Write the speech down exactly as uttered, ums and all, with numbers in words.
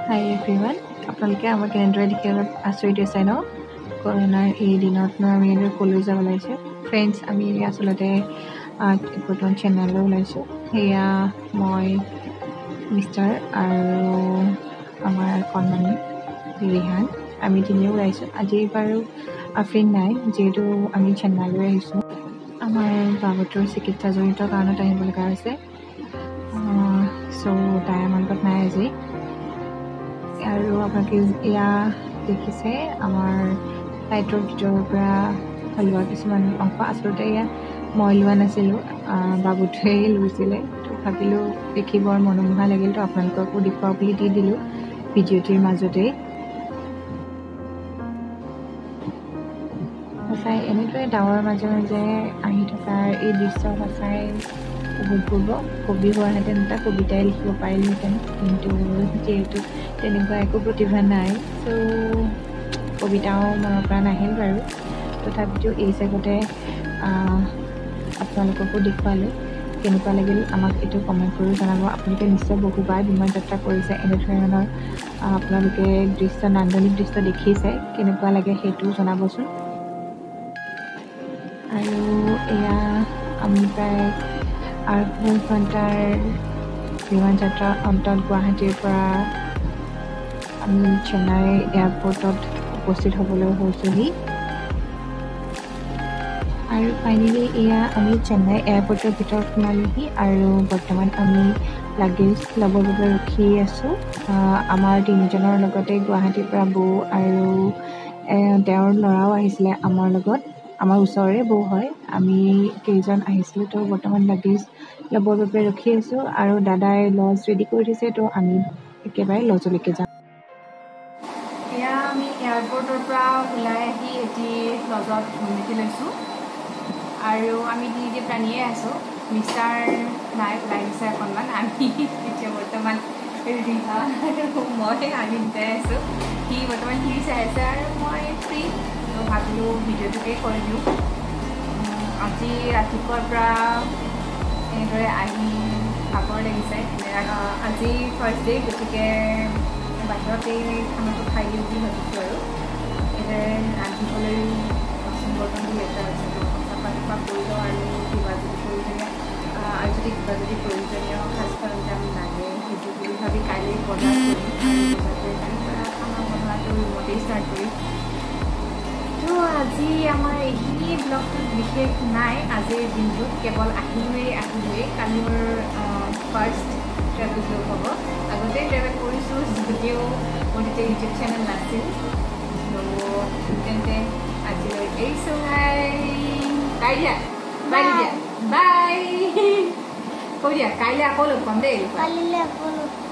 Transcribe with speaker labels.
Speaker 1: Hi everyone, আপোনালোকে আমাক কেনেদৰে দেখি অলপ আচৰিত হৈছে ন কৰোণাৰ এই দিনত ন আমি এনেদৰে কলৈ যাব ওলাইছোঁ ফ্ৰেণ্ডছ আমি আচলতে বৰ্তমান চেন্নাইলৈ ওলাইছোঁ সেয়া মই মিষ্টাৰ আৰু আমাৰ কণমানি ৰিহান আমি তিনিও ওলাইছোঁ আজি বাৰু আফ্ৰিন নাই যিহেতু আমি চেন্নাইলৈ আহিছোঁ আমাৰ বাবুটোৰ চিকিৎসাজনিত কাৰণত আহিব লগা হৈছে চ' তাই আমাৰ লগত নাই আজি আৰু আপোনালোকে এয়া দেখিছে আমাৰ ফ্লাইটৰ ভিতৰৰ পৰা লোৱা কিছুমান অংশ আচলতে এয়া মই লোৱা নাছিলোঁ বাবুটোৱেই লৈছিলে তো ভাবিলোঁ দেখি বৰ মনোমোহা লাগিল তো আপোনালোককো দেখুৱাওঁ বুলি দি দিলোঁ ভিডিঅ'টিৰ মাজতেই সঁচাই এনেদৰে ডাৱৰৰ মাজে মাজে আহি থকাৰ এই দৃশ্য সঁচাই অভূতপূৰ্ব কবি হোৱাহেঁতেন এটা কবিতাই লিখিব পাৰিলোহেঁতেন কিন্তু যিহেতু তেনেকুৱা একো প্ৰতিভা নাই চ' কবিতাও মনৰ পৰা নাহিল বাৰু তথাপিতো এই জেগাতে আপোনালোককো দেখুৱালোঁ কেনেকুৱা লাগিল আমাক এইটো কমেণ্ট কৰি জনাব আপোনালোকে নিশ্চয় বহুবাৰ বিমান যাত্ৰা কৰিছে এনেধৰণৰ আপোনালোকে দৃশ্য নান্দনিক দৃশ্য দেখিছে কেনেকুৱা লাগে সেইটোও জনাবচোন আৰু এয়া আমি প্ৰায় আঢ়ৈ ঘণ্টাৰ বিমান যাত্ৰাৰ অন্তত গুৱাহাটীৰ পৰা আমি চেন্নাই এয়াৰপৰ্টত উপস্থিত হ'বলৈ হৈছোঁহি আৰু ফাইনেলি এয়া আমি চেন্নাই এয়াৰপৰ্টৰ ভিতৰত সোমালোহি আৰু বৰ্তমান আমি লাগেজ ল'বৰ বাবে ৰখি আছোঁ আমাৰ তিনিজনৰ লগতে গুৱাহাটীৰ পৰা বৌ আৰু তেওঁৰ ল'ৰাও আহিছিলে আমাৰ লগত আমাৰ ওচৰৰে বৌ হয় আমি কেইজন আহিছিলোঁ তো বৰ্তমান লাগেজ ল'বৰ বাবে ৰখি আছোঁ আৰু দাদাই লজ ৰেডি কৰি দিছে তো আমি একেবাৰে লজলৈকে যাম
Speaker 2: এয়া আমি এয়াৰপৰ্টৰ পৰা ওলাই আহি এটি লজত ভূমিকি লৈছোঁ আৰু আমি তিনিটি প্ৰাণীয়ে আছোঁ মিষ্টাৰ নাই ওলাই গৈছে অকণমান আমি এতিয়া বৰ্তমান ৰিহা আৰু মই আমি দুটাই আছোঁ সি বৰ্তমান সি চাই আছে আৰু মই ফ্ৰী ভাবিলোঁ ভিডিঅ'টোকে কৰি দিওঁ আজি ৰাতিপুৱাৰ পৰা এনেদৰে আহি ভাগৰ লাগিছে আজি ফাৰ্ষ্ট ডে গতিকে বাহিৰতেই খানাটো খাই দিওঁ বুলি ভাবিছোঁ আৰু এনেদৰে ৰান্ধিবলৈ বাচন বৰ্তনবোৰ লেতেৰা হৈছে চাফা চাফা কৰি লওঁ আৰু কিবা যদি প্ৰয়োজনীয় আৰু যদি কিবা যদি প্ৰয়োজনীয় সাজ সৰঞ্জাম লাগে সেইটো বুলি ভাবি কাইলৈ বজাৰ কৰিম আৰু বজাৰ কৰি কালিৰ পৰা খানা বনোৱাটো ৰুমতেই ষ্টাৰ্ট কৰিম তো আজি আমাৰ এইখিনি ব্লগটোত বিশেষ নাই আজিৰ দিনটোত কেৱল আহিমেই আহিমেই কালি মোৰ ফাৰ্ষ্ট ট্ৰেভেল ব্লগ হ'ব আগতে ট্ৰেভেল কৰিছোঁ যদিও মোৰ তেতিয়া ইউটিউব চেনেল নাছিল তেন্তে আজিলৈ এৰিছোঁ বাই দিয়া বাই দিয়া বাই কৈ দিয়া কাইলৈ আকৌ লগ পাম দেই
Speaker 3: কাইলৈ আকৌ লগ